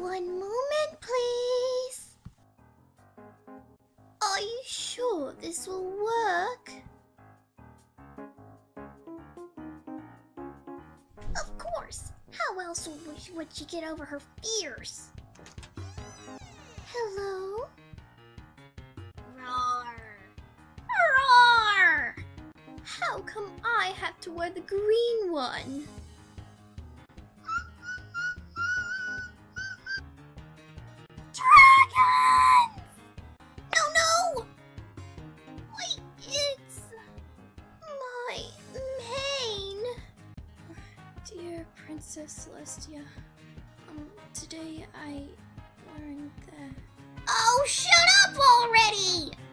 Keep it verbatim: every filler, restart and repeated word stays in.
One moment, please. Are you sure this will work? Of course. How else would, would she get over her fears? Hello? Roar. Roar! How come I have to wear the green one? Dragons! No, no! Wait, it's my mane. Dear Princess Celestia, um, today I learned that... Oh, shut up already!